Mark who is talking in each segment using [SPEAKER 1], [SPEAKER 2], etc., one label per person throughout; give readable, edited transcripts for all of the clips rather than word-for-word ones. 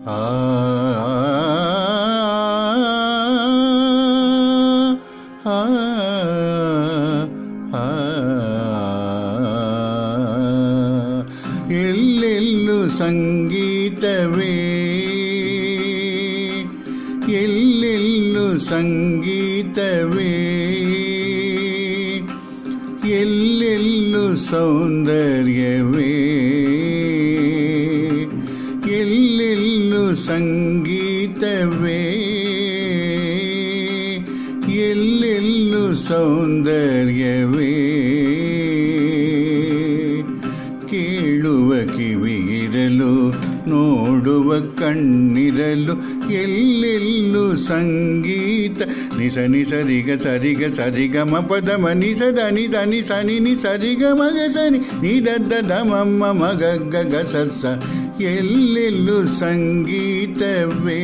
[SPEAKER 1] ಆ ಎಲ್ಲೆಲ್ಲೂ ಸಂಗೀತವೇ, ಎಲ್ಲೆಲ್ಲೂ ಸಂಗೀತವೇ, ಎಲ್ಲೆಲ್ಲೂ ಸೌಂದರ್ಯವೇ, ಎಲ್ಲೆಲ್ಲೂ ಸಂಗೀತವೇ, ಎಲ್ಲೆಲ್ಲೂ ಸೌಂದರ್ಯವೇ. ಕೇಳುವ ಕಿವಿಯಿರಲು, ನೋಡುವ ಕಣ್ಣಿರಲು, ಎಲ್ಲೆಲ್ಲೂ ಸಂಗೀತ. ನಿಸ ನಿಸರಿಗ ಸರಿಗ ಸರಿಗ ಮ ಪದ ಮ ನಿಸ ಧನಿ ಧನಿ ಸನಿ ನಿ ಸರಿಗ ಮಗ ಸನಿ ನಿ ದದ್ದ ಮಮ್ಮ ಮಗ ಗ ಸಸ, ಎಲ್ಲೆಲ್ಲೂ ಸಂಗೀತವೇ.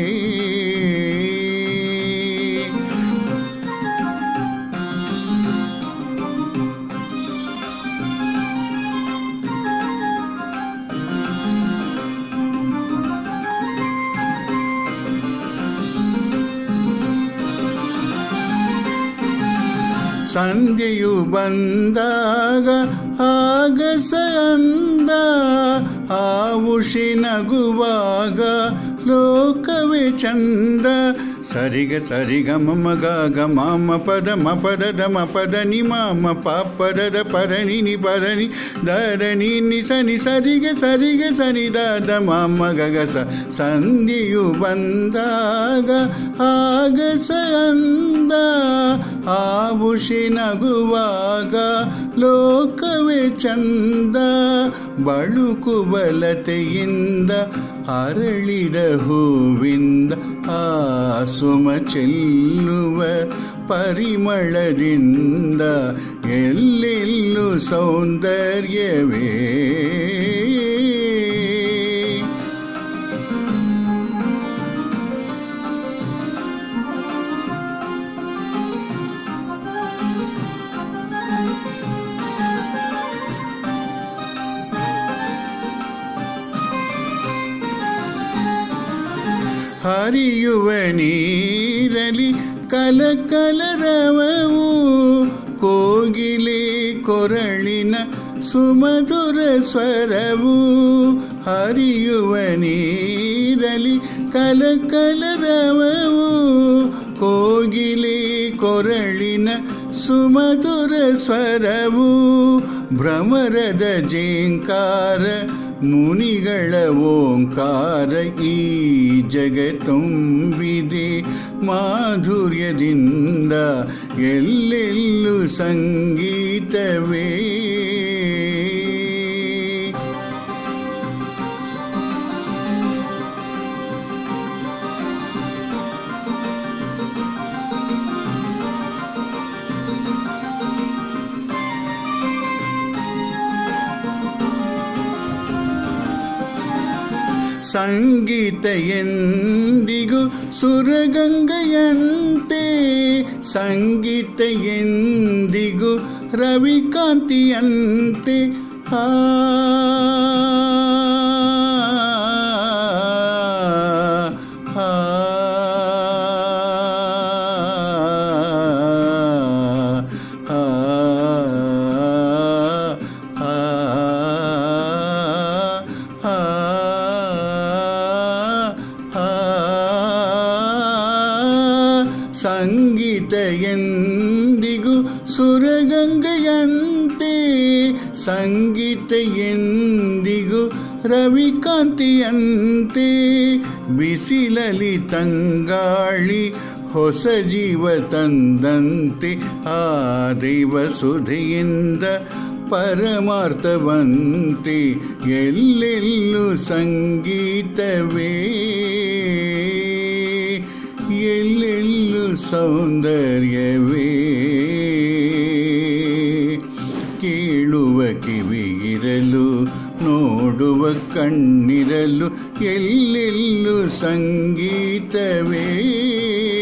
[SPEAKER 1] ಸಂಧ್ಯೆಯು ಬಂದಾಗ ಆಗಸ ಅಂದ, ಆ ಉಷಿ ನಗುವಾಗ ಲೋಕವೇ ಚಂದ. ಸರಿಗ ಸರಿಗ ಮಮ ಗ ಮಾಮ ಪದ ಮ ಪದದ ಮ ಪದ ನಿ ಮಾಮ ಪಾಪದ ಪರಣಿ ನಿ ಪರಣಿ ಧರಣಿ ನಿ ಸನಿ ಸರಿಗ ಸರಿಗ ಸನಿ ದ ಮಾಮ ಗಗಸ. ಸಂಧಿಯು ಬಂದಾಗ ಆಗಸ ಅಂದ, ಆ ಉಷಿ ನಗುವಾಗ ಲೋಕವೇ ಚಂದ. ಬಳುಕು ಬಲತೆಯಿಂದ ಅರಳಿದ ಹೂವಿಂದ, ಆ ಸುಮ ಚೆಲ್ಲುವ ಪರಿಮಳದಿಂದ, ಎಲ್ಲೆಲ್ಲೂ ಸೌಂದರ್ಯವೇ. ಹರಿಯುವ ನೀರಲಿ ಕಲಕಲರವವು, ಕೋಗಿಲೆ ಕೊರಳಿನ ಸುಮಧುರ ಸ್ವರವು. ಹರಿಯುವ ನೀರಲಿ ಕಲಕಲರವವು, ಕೋಗಿಲೆ ಕೊರಳಿನ ಸುಮಧುರ ಸ್ವರವು. ಭ್ರಮರದ ಜೇಂಕಾರ ಮುನಿಗಳ ಓಂಕಾರ, ಈ ಜಗತ್ತುಂಬಿದೆ ಮಾಧುರ್ಯದಿಂದ, ಎಲ್ಲೆಲ್ಲೂ ಸಂಗೀತವೇ. ಸಂಗೀತ ಎಂದಿಗೂ ಸುರಗಂಗೆಯಂತೆ, ಸಂಗೀತ ಎಂದಿಗೂ ರವಿಕಾಂತಿಯಂತೆ. ಆ ಸಂಗೀತ ಎಂದಿಗೂ ಸುರಗಂಗೆಯಂತೆ, ಸಂಗೀತ ಎಂದಿಗೂ ರವಿಕಾಂತಿಯಂತೆ. ಬಿಸಿಲಲಿ ತಂಗಾಳಿ ಹೊಸ ಜೀವ ತಂದಂತೆ, ಆ ದೈವ ಸುಧೆಯಿಂದ ಪರಮಾರ್ಥವಂತೆ, ಎಲ್ಲೆಲ್ಲೂ ಸಂಗೀತವೇ, ಎಲ್ಲೆಲ್ಲೂ ಸೌಂದರ್ಯವೇ. ಕೇಳುವ ಕಿವಿಯಿರಲು, ನೋಡುವ ಕಣ್ಣಿರಲು, ಎಲ್ಲೆಲ್ಲೂ ಸಂಗೀತವೇ.